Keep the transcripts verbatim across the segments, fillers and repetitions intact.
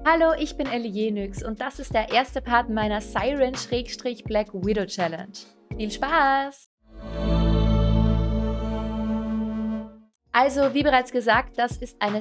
Hallo, ich bin Ellie Jenix und das ist der erste Part meiner Siren-Black Widow Challenge. Viel Spaß! Also, wie bereits gesagt, das ist eine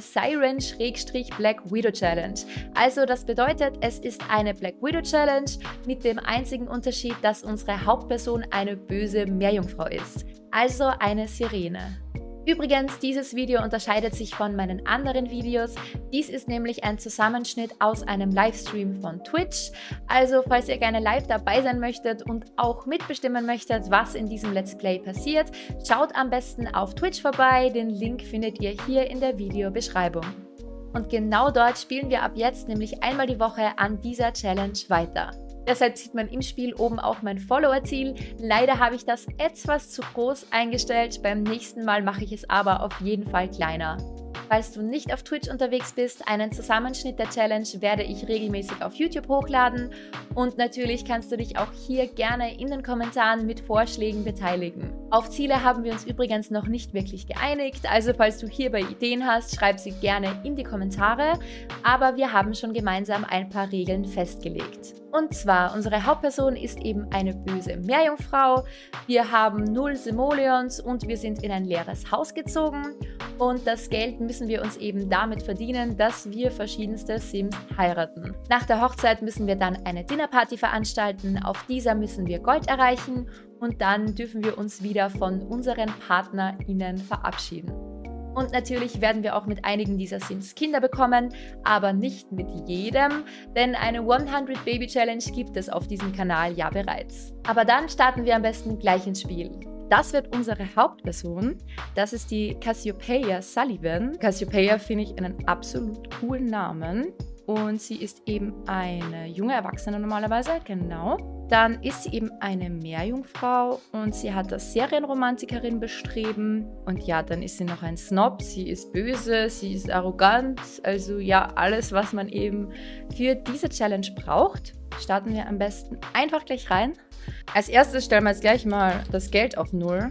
Siren-Black Widow Challenge. Also, das bedeutet, es ist eine Black Widow Challenge mit dem einzigen Unterschied, dass unsere Hauptperson eine böse Meerjungfrau ist. Also eine Sirene. Übrigens, dieses Video unterscheidet sich von meinen anderen Videos. Dies ist nämlich ein Zusammenschnitt aus einem Livestream von Twitch. Also, falls ihr gerne live dabei sein möchtet und auch mitbestimmen möchtet, was in diesem Let's Play passiert, schaut am besten auf Twitch vorbei. Den Link findet ihr hier in der Videobeschreibung. Und genau dort spielen wir ab jetzt nämlich einmal die Woche an dieser Challenge weiter. Deshalb sieht man im Spiel oben auch mein Follower-Ziel. Leider habe ich das etwas zu groß eingestellt. Beim nächsten Mal mache ich es aber auf jeden Fall kleiner. Falls du nicht auf Twitch unterwegs bist, einen Zusammenschnitt der Challenge werde ich regelmäßig auf YouTube hochladen. Und natürlich kannst du dich auch hier gerne in den Kommentaren mit Vorschlägen beteiligen. Auf Ziele haben wir uns übrigens noch nicht wirklich geeinigt, also falls du hierbei Ideen hast, schreib sie gerne in die Kommentare. Aber wir haben schon gemeinsam ein paar Regeln festgelegt. Und zwar, unsere Hauptperson ist eben eine böse Meerjungfrau. Wir haben null Simoleons und wir sind in ein leeres Haus gezogen. Und das Geld müssen wir uns eben damit verdienen, dass wir verschiedenste Sims heiraten. Nach der Hochzeit müssen wir dann eine Dinnerparty veranstalten. Auf dieser müssen wir Gold erreichen und dann dürfen wir uns wieder von unseren PartnerInnen verabschieden. Und natürlich werden wir auch mit einigen dieser Sims Kinder bekommen, aber nicht mit jedem, denn eine hundert Baby Challenge gibt es auf diesem Kanal ja bereits. Aber dann starten wir am besten gleich ins Spiel. Das wird unsere Hauptperson, das ist die Cassiopeia Sullivan. Cassiopeia finde ich einen absolut coolen Namen und sie ist eben eine junge Erwachsene normalerweise, genau. Dann ist sie eben eine Meerjungfrau und sie hat das Serienromantikerin bestreben. Und ja, dann ist sie noch ein Snob, sie ist böse, sie ist arrogant. Also ja, alles, was man eben für diese Challenge braucht. Starten wir am besten einfach gleich rein. Als erstes stellen wir jetzt gleich mal das Geld auf null.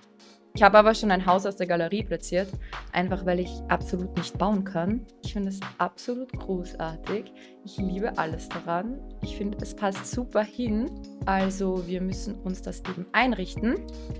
Ich habe aber schon ein Haus aus der Galerie platziert, einfach weil ich absolut nicht bauen kann. Ich finde es absolut großartig. Ich liebe alles daran. Ich finde, es passt super hin. Also wir müssen uns das eben einrichten.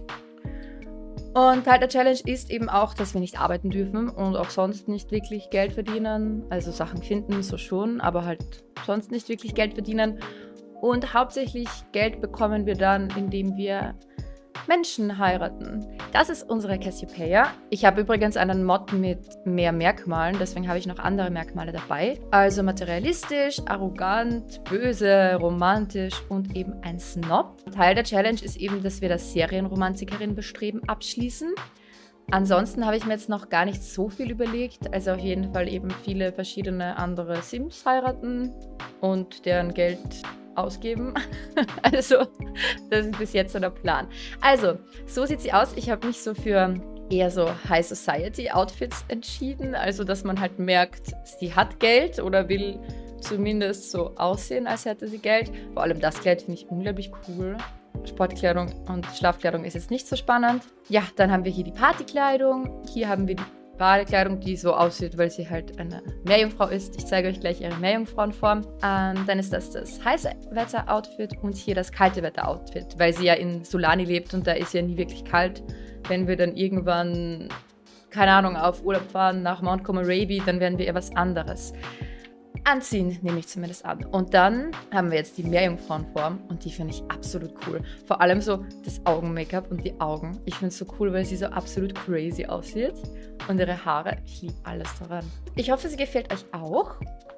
Und Teil der Challenge ist eben auch, dass wir nicht arbeiten dürfen und auch sonst nicht wirklich Geld verdienen. Also Sachen finden, so schon, aber halt sonst nicht wirklich Geld verdienen. Und hauptsächlich Geld bekommen wir dann, indem wir Menschen heiraten. Das ist unsere Cassiopeia. Ich habe übrigens einen Mod mit mehr Merkmalen, deswegen habe ich noch andere Merkmale dabei. Also materialistisch, arrogant, böse, romantisch und eben ein Snob. Teil der Challenge ist eben, dass wir das Serienromantikerin bestreben abschließen. Ansonsten habe ich mir jetzt noch gar nicht so viel überlegt. Also auf jeden Fall eben viele verschiedene andere Sims heiraten und deren Geld ausgeben. Also, das ist bis jetzt so der Plan. Also, so sieht sie aus. Ich habe mich so für eher so High Society Outfits entschieden. Also, dass man halt merkt, sie hat Geld oder will zumindest so aussehen, als hätte sie Geld. Vor allem das Kleid finde ich unglaublich cool. Sportkleidung und Schlafkleidung ist jetzt nicht so spannend. Ja, dann haben wir hier die Partykleidung. Hier haben wir die Badekleidung, die so aussieht, weil sie halt eine Meerjungfrau ist. Ich zeige euch gleich ihre Meerjungfrauenform. Ähm, dann ist das das heiße Wetter-Outfit und hier das kalte Wetter-Outfit, weil sie ja in Sulani lebt und da ist ja nie wirklich kalt. Wenn wir dann irgendwann, keine Ahnung, auf Urlaub fahren nach Mount Komorebi, dann werden wir ihr was anderes anziehen, nehme ich zumindest an. Und dann haben wir jetzt die Meerjungfrauenform und die finde ich absolut cool. Vor allem so das Augen-Make-up und die Augen. Ich finde es so cool, weil sie so absolut crazy aussieht. Und ihre Haare, ich liebe alles daran. Ich hoffe, sie gefällt euch auch.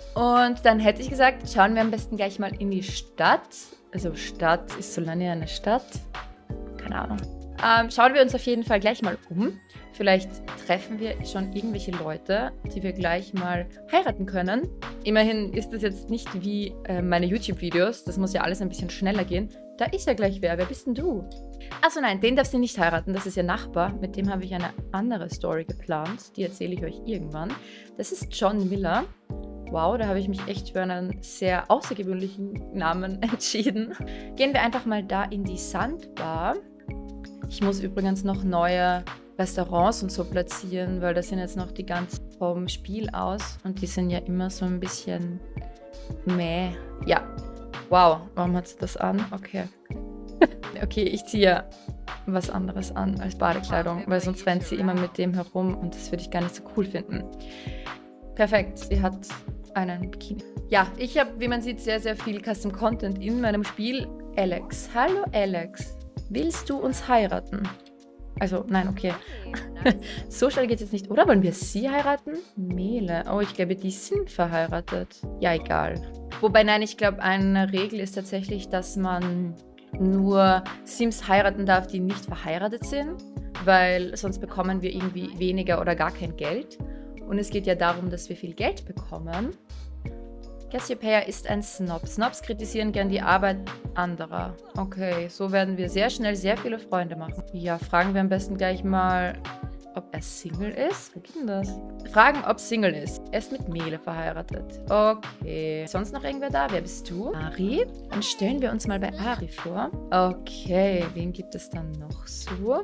Und dann hätte ich gesagt, schauen wir am besten gleich mal in die Stadt. Also Stadt, ist Sulani eine Stadt? Keine Ahnung. Ähm, schauen wir uns auf jeden Fall gleich mal um. Vielleicht treffen wir schon irgendwelche Leute, die wir gleich mal heiraten können. Immerhin ist das jetzt nicht wie äh, meine YouTube-Videos. Das muss ja alles ein bisschen schneller gehen. Da ist ja gleich wer. Wer bist denn du? Achso, nein, den darf sie nicht heiraten. Das ist ihr Nachbar. Mit dem habe ich eine andere Story geplant. Die erzähle ich euch irgendwann. Das ist John Miller. Wow, da habe ich mich echt für einen sehr außergewöhnlichen Namen entschieden. Gehen wir einfach mal da in die Sandbar. Ich muss übrigens noch neue Restaurants und so platzieren, weil das sind jetzt noch die ganz vom Spiel aus und die sind ja immer so ein bisschen meh. Ja, wow, warum hat sie das an? Okay. Okay, ich ziehe was anderes an als Badekleidung, weil sonst rennt sie immer mit dem herum und das würde ich gar nicht so cool finden. Perfekt, sie hat einen Bikini. Ja, ich habe, wie man sieht, sehr, sehr viel Custom Content in meinem Spiel. Alex, hallo Alex, willst du uns heiraten? Also, nein, okay. So schnell geht es jetzt nicht. Oder wollen wir sie heiraten? Mele. Oh, ich glaube, die sind verheiratet. Ja, egal. Wobei, nein, ich glaube, eine Regel ist tatsächlich, dass man nur Sims heiraten darf, die nicht verheiratet sind, weil sonst bekommen wir irgendwie weniger oder gar kein Geld. Und es geht ja darum, dass wir viel Geld bekommen. Cassiopeia ist ein Snob. Snobs kritisieren gern die Arbeit anderer. Okay, so werden wir sehr schnell sehr viele Freunde machen. Ja, fragen wir am besten gleich mal, ob er Single ist. Wo geht denn das? Fragen, ob Single ist. Er ist mit Mele verheiratet. Okay. Sonst noch irgendwer da? Wer bist du? Ari? Dann stellen wir uns mal bei Ari vor. Okay, wen gibt es dann noch so?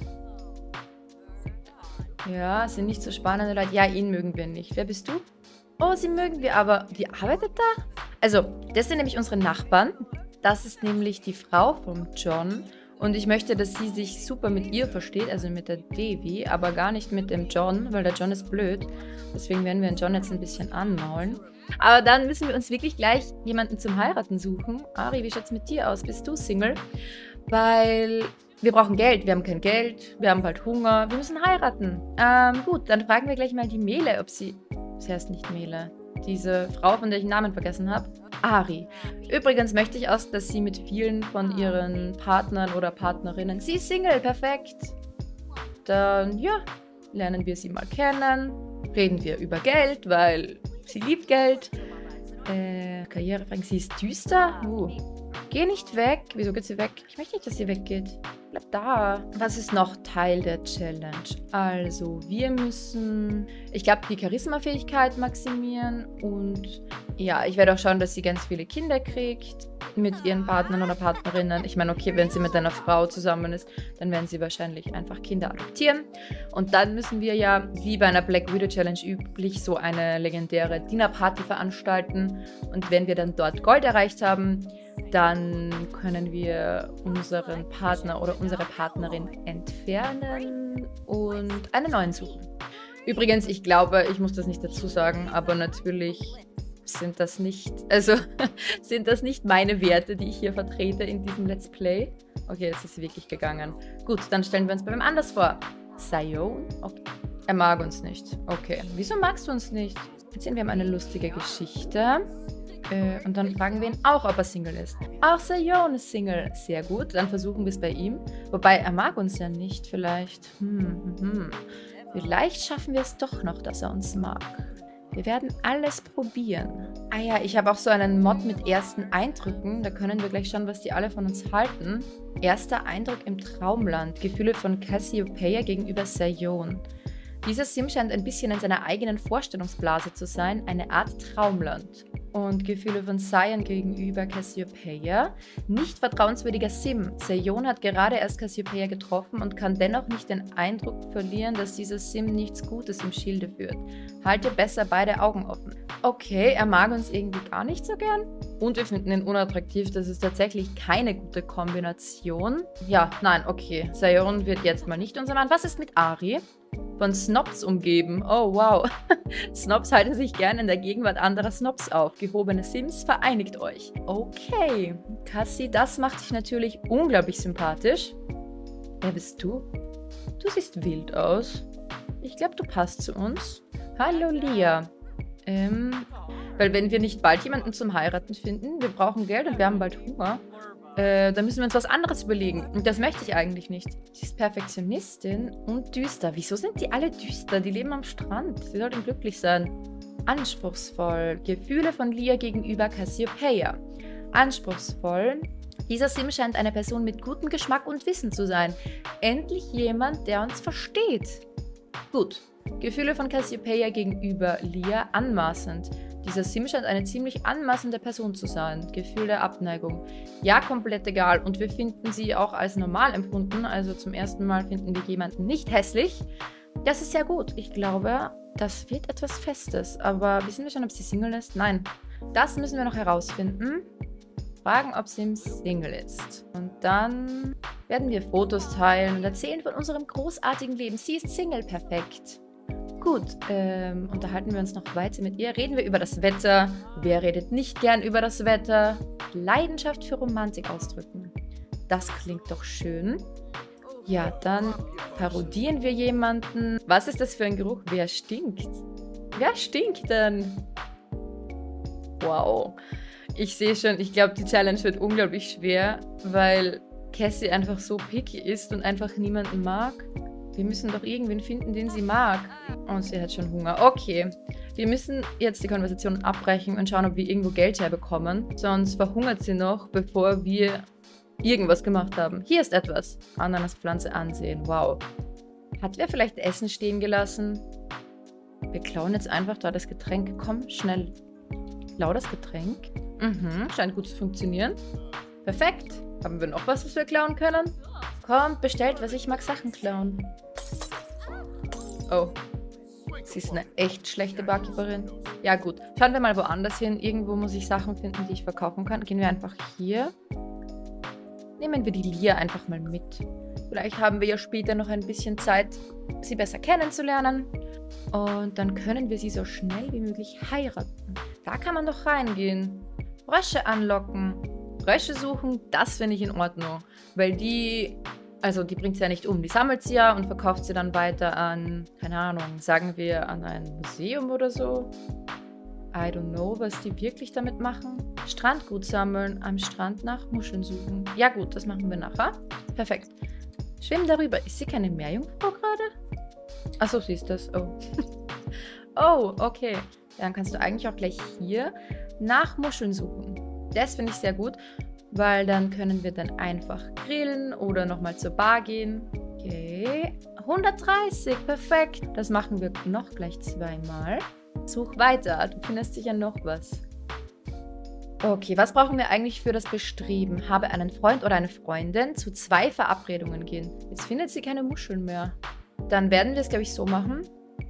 Ja, sind nicht so spannende Leute. Ja, ihn mögen wir nicht. Wer bist du? Oh, sie mögen wir, aber die arbeitet da? Also, das sind nämlich unsere Nachbarn. Das ist nämlich die Frau von John. Und ich möchte, dass sie sich super mit ihr versteht, also mit der Devi, aber gar nicht mit dem John, weil der John ist blöd. Deswegen werden wir den John jetzt ein bisschen anmaulen. Aber dann müssen wir uns wirklich gleich jemanden zum Heiraten suchen. Ari, wie schaut's mit dir aus? Bist du Single? Weil wir brauchen Geld, wir haben kein Geld, wir haben bald Hunger, wir müssen heiraten. Ähm, gut, dann fragen wir gleich mal die Mele, ob sie... Sie heißt nicht Mele. Diese Frau, von der ich den Namen vergessen habe. Ari. Übrigens möchte ich auch, dass sie mit vielen von ihren Partnern oder Partnerinnen... Sie ist Single, perfekt. Dann, ja, lernen wir sie mal kennen. Reden wir über Geld, weil sie liebt Geld. Äh, Karrierefragen. Sie ist düster. Uh. Geh nicht weg. Wieso geht sie weg? Ich möchte nicht, dass sie weggeht. Bleib da. Was ist noch Teil der Challenge? Also, wir müssen, ich glaube, die Charisma-Fähigkeit maximieren und ja, ich werde auch schauen, dass sie ganz viele Kinder kriegt mit ihren Partnern oder Partnerinnen. Ich meine, okay, wenn sie mit einer Frau zusammen ist, dann werden sie wahrscheinlich einfach Kinder adoptieren. Und dann müssen wir ja, wie bei einer Black Widow Challenge üblich, so eine legendäre Dinnerparty veranstalten. Und wenn wir dann dort Gold erreicht haben, dann können wir unseren Partner oder unsere Partnerin entfernen und einen neuen suchen. Übrigens, ich glaube, ich muss das nicht dazu sagen, aber natürlich sind das nicht, also sind das nicht meine Werte, die ich hier vertrete in diesem Let's Play. Okay, jetzt ist sie wirklich gegangen. Gut, dann stellen wir uns bei wem anders vor. Sion? Okay. Er mag uns nicht. Okay. Wieso magst du uns nicht? Erzählen wir ihm eine lustige Geschichte. Äh, und dann fragen wir ihn auch, ob er Single ist. Auch Sion ist Single. Sehr gut, dann versuchen wir es bei ihm. Wobei, er mag uns ja nicht, vielleicht. Hm, hm, hm. Vielleicht schaffen wir es doch noch, dass er uns mag. Wir werden alles probieren. Ah ja, ich habe auch so einen Mod mit ersten Eindrücken. Da können wir gleich schauen, was die alle von uns halten. Erster Eindruck im Traumland. Gefühle von Cassiopeia gegenüber Sion. Dieser Sim scheint ein bisschen in seiner eigenen Vorstellungsblase zu sein. Eine Art Traumland. Und Gefühle von Sion gegenüber Cassiopeia. Nicht vertrauenswürdiger Sim. Sion hat gerade erst Cassiopeia getroffen und kann dennoch nicht den Eindruck verlieren, dass dieser Sim nichts Gutes im Schilde führt. Halte besser beide Augen offen. Okay, er mag uns irgendwie gar nicht so gern. Und wir finden ihn unattraktiv. Das ist tatsächlich keine gute Kombination. Ja, nein, okay. Sion wird jetzt mal nicht unser Mann. Was ist mit Ari? Von Snobs umgeben. Oh, wow. Snobs halten sich gern in der Gegenwart anderer Snobs auf. Gehobene Sims, vereinigt euch. Okay. Cassie, das macht dich natürlich unglaublich sympathisch. Wer bist du? Du siehst wild aus. Ich glaube, du passt zu uns. Hallo, Lia. Ähm, weil wenn wir nicht bald jemanden zum Heiraten finden, wir brauchen Geld und wir haben bald Hunger, Äh, da müssen wir uns was anderes überlegen. Und das möchte ich eigentlich nicht. Sie ist Perfektionistin und düster. Wieso sind die alle düster? Die leben am Strand. Sie sollten glücklich sein. Anspruchsvoll. Gefühle von Lia gegenüber Cassiopeia. Anspruchsvoll. Dieser Sim scheint eine Person mit gutem Geschmack und Wissen zu sein. Endlich jemand, der uns versteht. Gut. Gefühle von Cassiopeia gegenüber Lia anmaßend. Dieser Sim scheint eine ziemlich anmaßende Person zu sein. Gefühl der Abneigung. Ja, komplett egal. Und wir finden sie auch als normal empfunden. Also zum ersten Mal finden wir jemanden nicht hässlich. Das ist sehr gut. Ich glaube, das wird etwas Festes. Aber wissen wir schon, ob sie Single ist? Nein. Das müssen wir noch herausfinden. Fragen, ob sie im Single ist. Und dann werden wir Fotos teilen und erzählen von unserem großartigen Leben. Sie ist Single, perfekt. Gut, ähm, unterhalten wir uns noch weiter mit ihr. Reden wir über das Wetter. Wer redet nicht gern über das Wetter? Leidenschaft für Romantik ausdrücken. Das klingt doch schön. Ja, dann parodieren wir jemanden. Was ist das für ein Geruch? Wer stinkt? Wer stinkt denn? Wow. Ich sehe schon, ich glaube, die Challenge wird unglaublich schwer, weil Cassie einfach so picky ist und einfach niemanden mag. Wir müssen doch irgendwen finden, den sie mag. Und sie hat schon Hunger. Okay, wir müssen jetzt die Konversation abbrechen und schauen, ob wir irgendwo Geld herbekommen. Sonst verhungert sie noch, bevor wir irgendwas gemacht haben. Hier ist etwas. Ananaspflanze ansehen. Wow. Hat wer vielleicht Essen stehen gelassen? Wir klauen jetzt einfach da das Getränk. Komm, schnell. Klau das Getränk. Mhm, scheint gut zu funktionieren. Perfekt. Haben wir noch was, was wir klauen können? Kommt, bestellt was. Ich mag Sachen klauen. Oh. Sie ist eine echt schlechte Barkeeperin. Ja gut, schauen wir mal woanders hin. Irgendwo muss ich Sachen finden, die ich verkaufen kann. Gehen wir einfach hier. Nehmen wir die Lia einfach mal mit. Vielleicht haben wir ja später noch ein bisschen Zeit, sie besser kennenzulernen. Und dann können wir sie so schnell wie möglich heiraten. Da kann man doch reingehen. Frösche anlocken. Frösche suchen, das finde ich in Ordnung. Weil die, also die bringt sie ja nicht um. Die sammelt sie ja und verkauft sie dann weiter an, keine Ahnung, sagen wir an ein Museum oder so. I don't know, was die wirklich damit machen. Strandgut sammeln, am Strand nach Muscheln suchen. Ja gut, das machen wir nachher. Perfekt. Schwimmen darüber. Ist sie keine Meerjungfrau gerade? Achso, sie ist das. Oh. Oh, okay. Dann kannst du eigentlich auch gleich hier nach Muscheln suchen. Das finde ich sehr gut, weil dann können wir dann einfach grillen oder nochmal zur Bar gehen. Okay. hundertdreißig, perfekt. Das machen wir noch gleich zweimal. Such weiter, du findest sicher noch was. Okay, was brauchen wir eigentlich für das Bestreben? Habe einen Freund oder eine Freundin, zu zwei Verabredungen gehen. Jetzt findet sie keine Muscheln mehr. Dann werden wir es, glaube ich, so machen,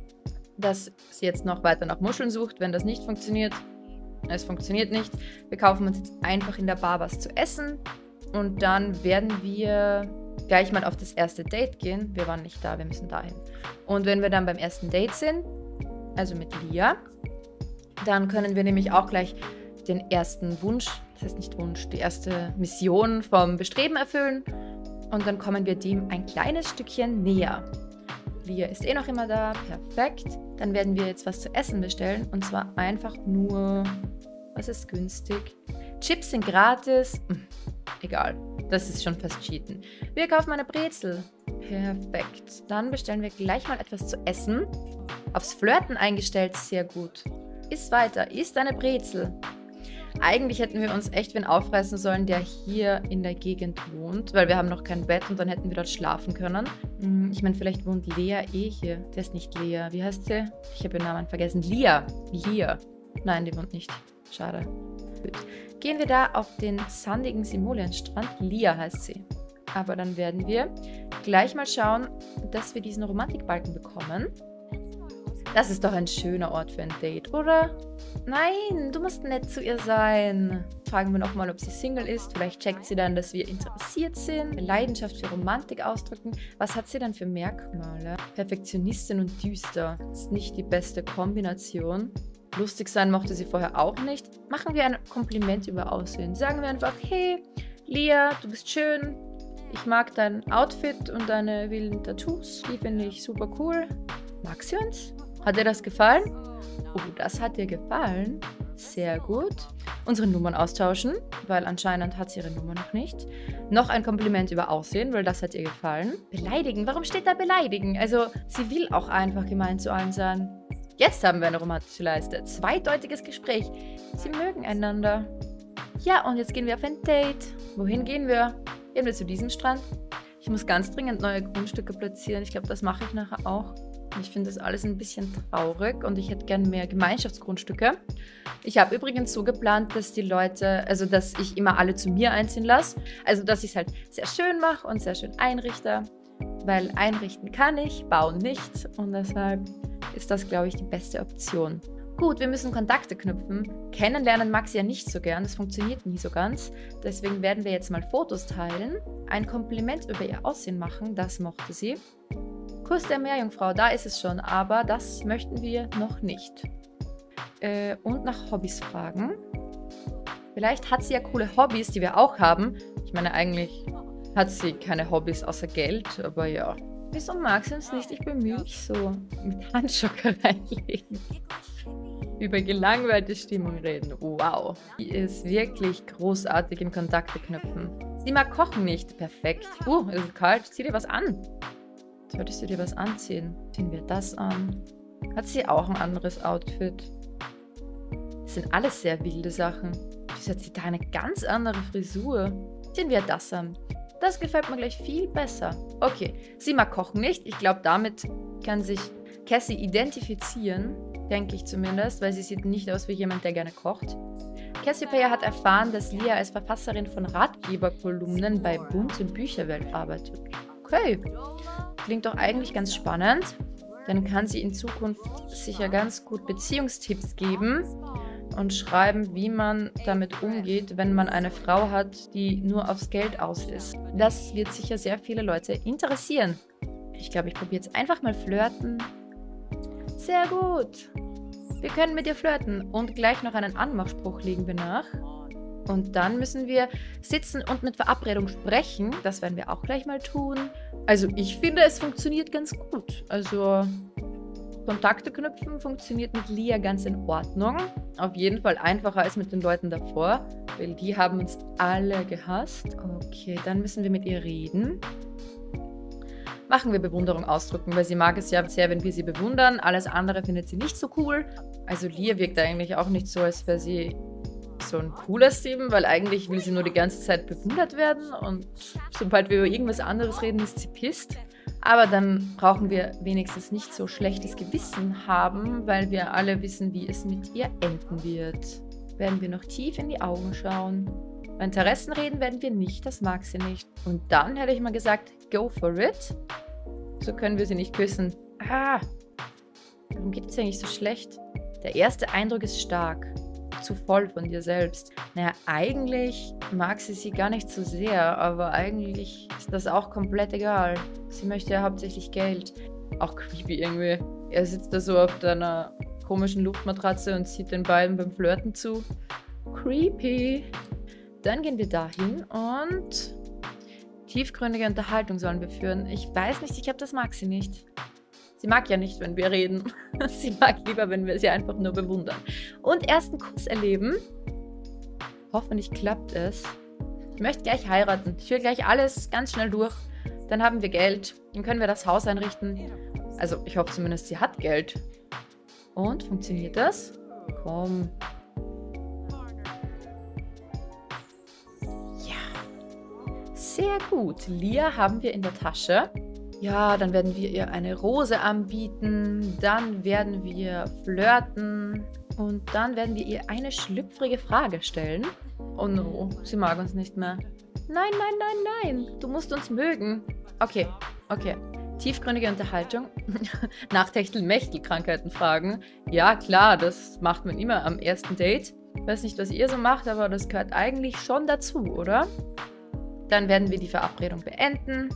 dass sie jetzt noch weiter nach Muscheln sucht. Wenn das nicht funktioniert, es funktioniert nicht. Wir kaufen uns jetzt einfach in der Bar was zu essen. Und dann werden wir gleich mal auf das erste Date gehen. Wir waren nicht da, wir müssen dahin. Und wenn wir dann beim ersten Date sind, also mit Lia, dann können wir nämlich auch gleich den ersten Wunsch, das heißt nicht Wunsch, die erste Mission vom Bestreben erfüllen. Und dann kommen wir dem ein kleines Stückchen näher. Lia ist eh noch immer da, perfekt. Dann werden wir jetzt was zu essen bestellen. Und zwar einfach nur, was ist günstig? Chips sind gratis. Hm, egal, das ist schon fast Cheaten. Wir kaufen eine Brezel. Perfekt. Dann bestellen wir gleich mal etwas zu essen. Aufs Flirten eingestellt, sehr gut. Iss weiter, isst eine Brezel. Eigentlich hätten wir uns echt wen aufreißen sollen, der hier in der Gegend wohnt, weil wir haben noch kein Bett und dann hätten wir dort schlafen können. Ich meine, vielleicht wohnt Lea eh hier. Der ist nicht Lea. Wie heißt sie? Ich habe ihren Namen vergessen. Lia. Lia. Nein, die wohnt nicht. Schade. Gut. Gehen wir da auf den sandigen Simoleonstrand. Lia heißt sie. Aber dann werden wir gleich mal schauen, dass wir diesen Romantikbalken bekommen. Das ist doch ein schöner Ort für ein Date, oder? Nein, du musst nett zu ihr sein. Fragen wir nochmal, ob sie Single ist. Vielleicht checkt sie dann, dass wir interessiert sind. Leidenschaft für Romantik ausdrücken. Was hat sie dann für Merkmale? Perfektionistin und düster. Ist nicht die beste Kombination. Lustig sein mochte sie vorher auch nicht. Machen wir ein Kompliment über Aussehen. Sagen wir einfach, hey, Lia, du bist schön. Ich mag dein Outfit und deine wilden Tattoos. Die finde ich super cool. Mag sie uns? Hat dir das gefallen? Oh, das hat dir gefallen. Sehr gut. Unsere Nummern austauschen, weil anscheinend hat sie ihre Nummer noch nicht. Noch ein Kompliment über Aussehen, weil das hat ihr gefallen. Beleidigen? Warum steht da beleidigen? Also, sie will auch einfach gemein zu allen sein. Jetzt haben wir eine romantische Leiste. Zweideutiges Gespräch. Sie mögen einander. Ja, und jetzt gehen wir auf ein Date. Wohin gehen wir? Gehen wir zu diesem Strand? Ich muss ganz dringend neue Grundstücke platzieren. Ich glaube, das mache ich nachher auch. Ich finde das alles ein bisschen traurig und ich hätte gern mehr Gemeinschaftsgrundstücke. Ich habe übrigens so geplant, dass die Leute, also dass ich immer alle zu mir einziehen lasse. Also dass ich es halt sehr schön mache und sehr schön einrichte. weil einrichten kann ich, bauen nicht und deshalb ist das, glaube ich, die beste Option. Gut, wir müssen Kontakte knüpfen. Kennenlernen mag sie ja nicht so gern, das funktioniert nie so ganz. Deswegen werden wir jetzt mal Fotos teilen. Ein Kompliment über ihr Aussehen machen, das mochte sie. Kuss der Meerjungfrau, da ist es schon, aber das möchten wir noch nicht. Äh, und nach Hobbys fragen. Vielleicht hat sie ja coole Hobbys, die wir auch haben. Ich meine, eigentlich hat sie keine Hobbys außer Geld, aber ja. Wieso mag sie uns nicht? Ich bemühe mich so. Mit Handschocker reinlegen. Über gelangweilte Stimmung reden. Wow. Die ist wirklich großartig in Kontakte knüpfen. Sie mag Kochen nicht. Perfekt. Uh, es ist kalt. Zieh dir was an. Solltest du dir was anziehen? Ziehen wir das an. Hat sie auch ein anderes Outfit? Das sind alles sehr wilde Sachen. Wieso hat sie da eine ganz andere Frisur? Ziehen wir das an. Das gefällt mir gleich viel besser. Okay, sie mag Kochen nicht. Ich glaube, damit kann sich Cassie identifizieren. Denke ich zumindest, weil sie sieht nicht aus wie jemand, der gerne kocht. Cassiopeia hat erfahren, dass Lia als Verfasserin von Ratgeberkolumnen bei Bunte Bücherwelt arbeitet. Okay, klingt doch eigentlich ganz spannend. Dann kann sie in Zukunft sicher ganz gut Beziehungstipps geben und schreiben, wie man damit umgeht, wenn man eine Frau hat, die nur aufs Geld aus ist. Das wird sicher sehr viele Leute interessieren. Ich glaube, ich probiere jetzt einfach mal flirten. Sehr gut. Wir können mit ihr flirten und gleich noch einen Anmachspruch legen wir nach. Und dann müssen wir sitzen und mit Verabredung sprechen. Das werden wir auch gleich mal tun. Also ich finde, es funktioniert ganz gut. Also Kontakte knüpfen funktioniert mit Lia ganz in Ordnung. Auf jeden Fall einfacher als mit den Leuten davor, weil die haben uns alle gehasst. Okay, dann müssen wir mit ihr reden. Machen wir Bewunderung ausdrücken, weil sie mag es ja sehr, wenn wir sie bewundern. Alles andere findet sie nicht so cool. Also Lia wirkt eigentlich auch nicht so, als wäre sie so ein cooler Steven, weil eigentlich will sie nur die ganze Zeit bewundert werden und sobald wir über irgendwas anderes reden, ist sie pisst. Aber dann brauchen wir wenigstens nicht so schlechtes Gewissen haben, weil wir alle wissen, wie es mit ihr enden wird. Werden wir noch tief in die Augen schauen. Bei Interessen reden werden wir nicht, das mag sie nicht. Und dann hätte ich mal gesagt, go for it. So können wir sie nicht küssen. Ah, warum geht es eigentlich so schlecht? Der erste Eindruck ist stark. Zu voll von dir selbst. Naja, eigentlich mag sie sie gar nicht so sehr, aber eigentlich ist das auch komplett egal. Sie möchte ja hauptsächlich Geld. Auch creepy irgendwie. Er sitzt da so auf deiner komischen Luftmatratze und sieht den beiden beim Flirten zu. Creepy. Dann gehen wir dahin und tiefgründige Unterhaltung sollen wir führen. Ich weiß nicht, ich glaube, das mag sie nicht. Sie mag ja nicht, wenn wir reden. Sie mag lieber, wenn wir sie einfach nur bewundern. Und ersten Kuss erleben. Hoffentlich klappt es. Ich möchte gleich heiraten. Ich will gleich alles ganz schnell durch. Dann haben wir Geld. Dann können wir das Haus einrichten. Also, ich hoffe zumindest, sie hat Geld. Und, funktioniert das? Komm. Sehr gut. Lia haben wir in der Tasche. Ja, dann werden wir ihr eine Rose anbieten. Dann werden wir flirten. Und dann werden wir ihr eine schlüpfrige Frage stellen. Oh no, sie mag uns nicht mehr. Nein, nein, nein, nein. Du musst uns mögen. Okay, okay. Tiefgründige Unterhaltung. Nach Techtel-Mechtel-Krankheiten fragen. Ja, klar, das macht man immer am ersten Date. Ich weiß nicht, was ihr so macht, aber das gehört eigentlich schon dazu, oder? Dann werden wir die Verabredung beenden.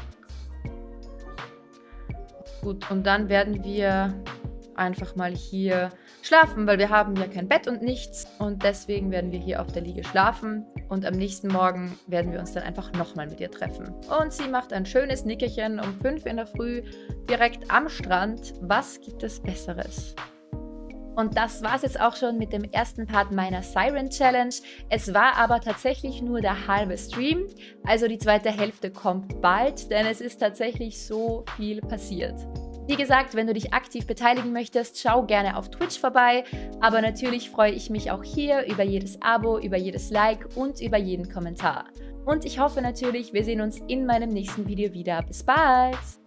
Gut, und dann werden wir einfach mal hier schlafen, weil wir haben ja kein Bett und nichts. Und deswegen werden wir hier auf der Liege schlafen. Und am nächsten Morgen werden wir uns dann einfach nochmal mit ihr treffen. Und sie macht ein schönes Nickerchen um fünf in der Früh direkt am Strand. Was gibt es Besseres? Und das war es jetzt auch schon mit dem ersten Part meiner Siren Challenge. Es war aber tatsächlich nur der halbe Stream, also die zweite Hälfte kommt bald, denn es ist tatsächlich so viel passiert. Wie gesagt, wenn du dich aktiv beteiligen möchtest, schau gerne auf Twitch vorbei, aber natürlich freue ich mich auch hier über jedes Abo, über jedes Like und über jeden Kommentar. Und ich hoffe natürlich, wir sehen uns in meinem nächsten Video wieder. Bis bald!